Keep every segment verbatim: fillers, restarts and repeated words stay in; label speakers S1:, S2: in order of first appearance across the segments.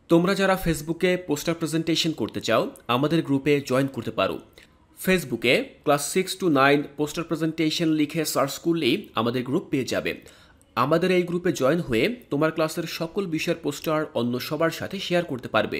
S1: তোমরা যারা ফেসবুকে পোস্টার প্রেজেন্টেশন করতে চাও আমাদের গ্রুপে জয়েন করতে পারো। ফেসবুকে class six to nine poster presentation লিখে সার্চ করলেই আমাদের গ্রুপ পেয়ে যাবে। আমাদের এই গ্রুপে জয়েন হয়ে তোমার ক্লাসের সকল বিষয়ের পোস্টার অন্য সবার সাথে শেয়ার করতে পারবে।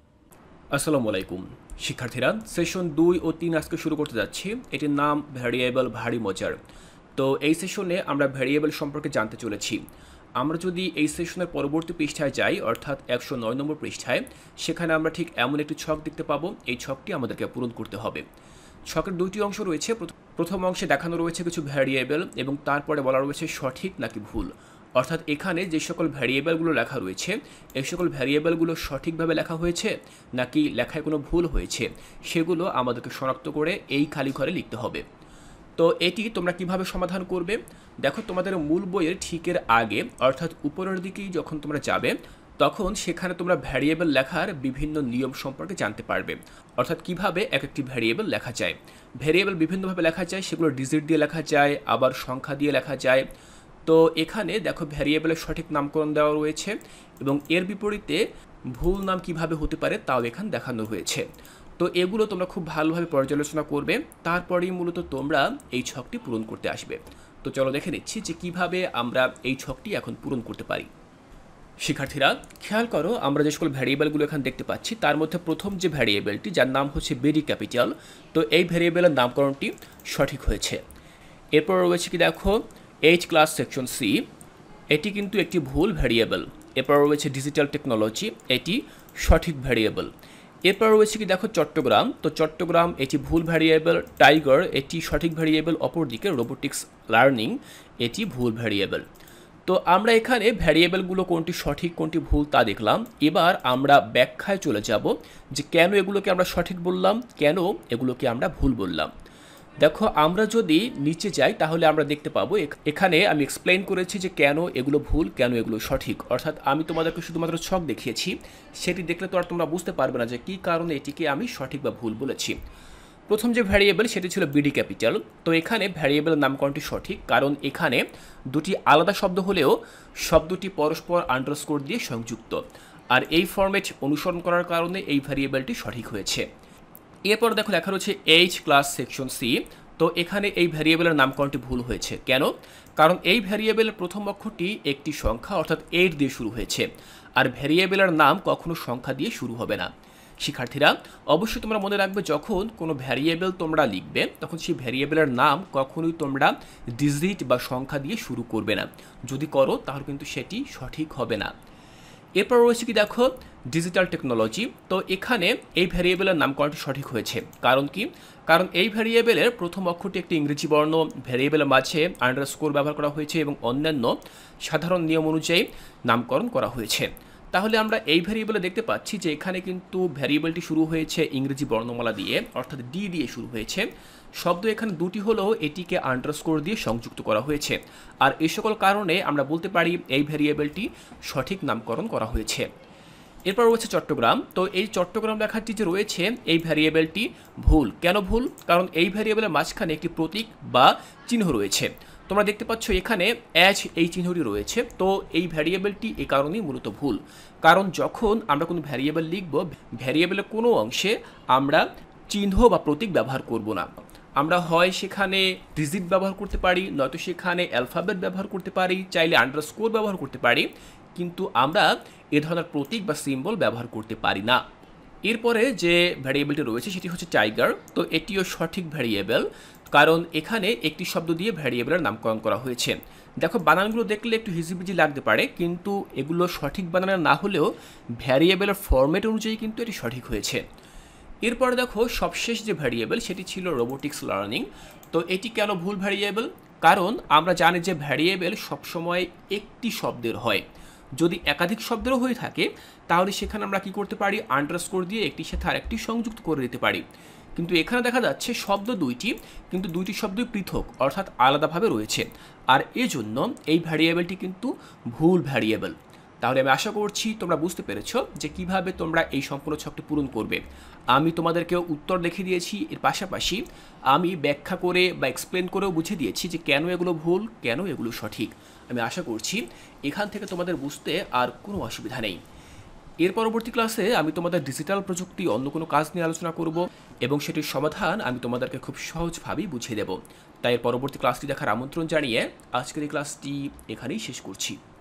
S1: আসসালামু আলাইকুম শিক্ষার্থীরা, সেশন দুই ও তিন আজকে শুরু করতে যাচ্ছি। এটির নাম ভ্যারিয়েবল ভারী মজার। তো এই সেশনে আমরা ভ্যারিয়েবল সম্পর্কে জানতে চলেছি। আমরা যদি এই সেশনের পরবর্তী পৃষ্ঠায় যাই, অর্থাৎ একশো নয় নম্বর পৃষ্ঠায়, সেখানে আমরা ঠিক এমন একটি ছক দেখতে পাবো। এই ছকটি আমাদেরকে পূরণ করতে হবে। ছকের দুইটি অংশ রয়েছে। প্রথম অংশে দেখানো রয়েছে কিছু ভ্যারিয়েবল এবং তারপরে বলা রয়েছে সঠিক নাকি ভুল। অর্থাৎ এখানে যে সকল ভ্যারিয়েবলগুলো লেখা রয়েছে এই সকল ভ্যারিয়েবলগুলো সঠিকভাবে লেখা হয়েছে নাকি লেখায় কোনো ভুল হয়েছে সেগুলো আমাদেরকে শনাক্ত করে এই খালি ঘরে লিখতে হবে। তো এটি তোমরা কিভাবে সমাধান করবে? দেখো, তোমাদের মূল বইয়ের ঠিকের আগে অর্থাৎ উপরের দিকেই যখন তোমরা যাবে তখন সেখানে তোমরা ভ্যারিয়েবল লেখার বিভিন্ন নিয়ম সম্পর্কে জানতে পারবে। অর্থাৎ কিভাবে এক একটি ভ্যারিয়েবল লেখা যায়। ভ্যারিয়েবল বিভিন্নভাবে লেখা যায়, সেগুলো ডিজিট দিয়ে লেখা যায়, আবার সংখ্যা দিয়ে লেখা যায়। তো এখানে দেখো ভ্যারিয়েবলের সঠিক নামকরণ দেওয়া রয়েছে এবং এর বিপরীতে ভুল নাম কিভাবে হতে পারে তাও এখানে দেখানো হয়েছে। তো এগুলো তোমরা খুব ভালোভাবে পর্যালোচনা করবে, তারপরেই মূলত তোমরা এই ছকটি পূরণ করতে আসবে। তো চলো দেখে নিচ্ছি যে কিভাবে আমরা এই ছকটি এখন পূরণ করতে পারি। শিক্ষার্থীরা খেয়াল করো, আমরা যে সকল ভ্যারিয়েবলগুলো এখানে দেখতে পাচ্ছি তার মধ্যে প্রথম যে ভ্যারিয়েবলটি যার নাম হচ্ছে বিডি ক্যাপিটাল, তো এই ভ্যারিয়েবলের নামকরণটি সঠিক হয়েছে। এরপর রয়েছে কি দেখো এইচ ক্লাস সেকশন সি, এটি কিন্তু একটি ভুল ভ্যারিয়েবল। এরপর রয়েছে ডিজিটাল টেকনোলজি, এটি সঠিক ভ্যারিয়েবল। এরপর রয়েছে কি দেখো চট্টগ্রাম, তো চট্টগ্রাম এটি ভুল ভ্যারিয়েবল। টাইগার এটি সঠিক ভ্যারিয়েবল। অপরদিকে রোবোটিক্স লার্নিং এটি ভুল ভ্যারিয়েবল। তো আমরা এখানে ভ্যারিয়েবলগুলো কোনটি সঠিক কোনটি ভুল তা দেখলাম। এবার আমরা ব্যাখ্যায় চলে যাব যে কেন এগুলোকে আমরা সঠিক বললাম, কেন এগুলোকে আমরা ভুল বললাম। দেখো, আমরা যদি নিচে যাই তাহলে আমরা দেখতে পাবো এখানে আমি এক্সপ্লেইন করেছি যে কেন এগুলো ভুল কেন এগুলো সঠিক। অর্থাৎ আমি তোমাদেরকে শুধুমাত্র ছক দেখিয়েছি, সেটি দেখলে তো আর তোমরা বুঝতে পারবে না যে কী কারণে এটিকে আমি সঠিক বা ভুল বলেছি। প্রথম যে ভ্যারিয়েবল সেটি ছিল বিডি ক্যাপিটাল। তো এখানে ভ্যারিয়েবলের নামকরণটি সঠিক, কারণ এখানে দুটি আলাদা শব্দ হলেও শব্দটি পরস্পর আন্ডারস্কোর দিয়ে সংযুক্ত, আর এই ফরম্যাট অনুসরণ করার কারণে এই ভ্যারিয়েবলটি সঠিক হয়েছে। এরপর দেখো লেখা রয়েছে এইচ ক্লাস সেকশন সি, তো এখানে এই ভ্যারিয়েবলের নামকরণটি ভুল হয়েছে। কেন? কারণ এই ভ্যারিয়েবলের প্রথম অক্ষরটি একটি সংখ্যা অর্থাৎ এইট দিয়ে শুরু হয়েছে, আর ভ্যারিয়েবলের নাম কখনো সংখ্যা দিয়ে শুরু হবে না। শিক্ষার্থীরা অবশ্যই তোমরা মনে রাখবে, যখন কোনো ভ্যারিয়েবল তোমরা লিখবে তখন সেই ভ্যারিয়েবলের নাম কখনোই তোমরা ডিজিট বা সংখ্যা দিয়ে শুরু করবে না। যদি করো তাহলে কিন্তু সেটি সঠিক হবে না। এরপর রয়েছে কি দেখো ডিজিটাল টেকনোলজি, তো এখানে এই ভ্যারিয়েবলের নামকরণটি সঠিক হয়েছে। কারণ কি? কারণ এই ভ্যারিয়েবলের প্রথম অক্ষরটি একটি ইংরেজি বর্ণ, ভ্যারিয়েবলের মাঝে আন্ডারস্কোর ব্যবহার করা হয়েছে এবং অন্যান্য সাধারণ নিয়ম অনুযায়ী নামকরণ করা হয়েছে। তাহলে আমরা এই ভ্যারিয়েবলে দেখতে পাচ্ছি যে এখানে কিন্তু ভ্যারিয়েবলটি শুরু হয়েছে ইংরেজি বর্ণমালা দিয়ে, অর্থাৎ ডি দিয়ে শুরু হয়েছে। শব্দ এখানে দুটি হলেও এটিকে আন্ডারস্কোর দিয়ে সংযুক্ত করা হয়েছে, আর এই সকল কারণে আমরা বলতে পারি এই ভ্যারিয়েবলটি সঠিক নামকরণ করা হয়েছে। এরপর রয়েছে চট্টগ্রাম, তো এই চট্টগ্রাম লেখাটি যে রয়েছে এই ভ্যারিয়েবলটি ভুল। কেন ভুল? কারণ এই ভ্যারিয়েবলের মাঝখানে একটি প্রতীক বা চিহ্ন রয়েছে। তোমরা দেখতে পাচ্ছ এখানে অ্যাচ এই চিহ্নটি রয়েছে, তো এই ভ্যারিয়েবলটি এ কারণেই মূলত ভুল। কারণ যখন আমরা কোনো ভ্যারিয়েবল লিখব, ভ্যারিয়েবলের কোনো অংশে আমরা চিহ্ন বা প্রতীক ব্যবহার করব না। আমরা হয় সেখানে ডিজিট ব্যবহার করতে পারি, নয়তো সেখানে অ্যালফাবেট ব্যবহার করতে পারি, চাইলে আন্ডারস্কোর ব্যবহার করতে পারি, কিন্তু আমরা এ ধরনের প্রতীক বা সিম্বল ব্যবহার করতে পারি না। এরপরে যে ভ্যারিয়েবলটি রয়েছে সেটি হচ্ছে টাইগার, তো এটিও সঠিক ভ্যারিয়েবল, কারণ এখানে একটি শব্দ দিয়ে ভ্যারিয়েবলের নামকরণ করা হয়েছে। দেখো, বানানগুলো দেখলে একটু হিজিবিজি লাগতে পারে, কিন্তু এগুলো সঠিক বানান না হলেও ভ্যারিয়েবলের ফরম্যাট অনুযায়ী কিন্তু এটি সঠিক হয়েছে। এরপরে দেখো সবশেষ যে ভ্যারিয়েবল সেটি ছিল রোবোটিক্স লার্নিং, তো এটি কেন ভুল ভ্যারিয়েবল? কারণ আমরা জানি যে ভ্যারিয়েবল সবসময় একটি শব্দের হয়। যদি একাধিক শব্দেরও হয়ে থাকে তাহলে সেখানে আমরা কি করতে পারি, আন্ডারস্কোর দিয়ে একটির সাথে আরেকটি সংযুক্ত করে দিতে পারি। কিন্তু এখানে দেখা যাচ্ছে শব্দ দুইটি, কিন্তু দুইটি শব্দই পৃথক অর্থাৎ আলাদাভাবে রয়েছে, আর এজন্য এই ভ্যারিয়েবলটি কিন্তু ভুল ভ্যারিয়েবল। তাহলে আমি আশা করছি তোমরা বুঝতে পেরেছো যে কিভাবে তোমরা এই সম্পূর্ণ ছকটি পূরণ করবে। আমি তোমাদেরকে উত্তর লিখে দিয়েছি, এর পাশাপাশি আমি ব্যাখ্যা করে বা এক্সপ্লেন করেও বুঝিয়ে দিয়েছি যে কেন এগুলো ভুল কেন এগুলো সঠিক। আমি আশা করছি এখান থেকে তোমাদের বুঝতে আর কোনো অসুবিধা নেই। এর পরবর্তী ক্লাসে আমি তোমাদের ডিজিটাল প্রযুক্তি অন্য কোনো কাজ নিয়ে আলোচনা করব এবং সেটির সমাধান আমি তোমাদেরকে খুব সহজভাবেই বুঝিয়ে দেব। তাই এর পরবর্তী ক্লাসটি দেখার আমন্ত্রণ জানিয়ে আজকের এই ক্লাসটি এখানেই শেষ করছি।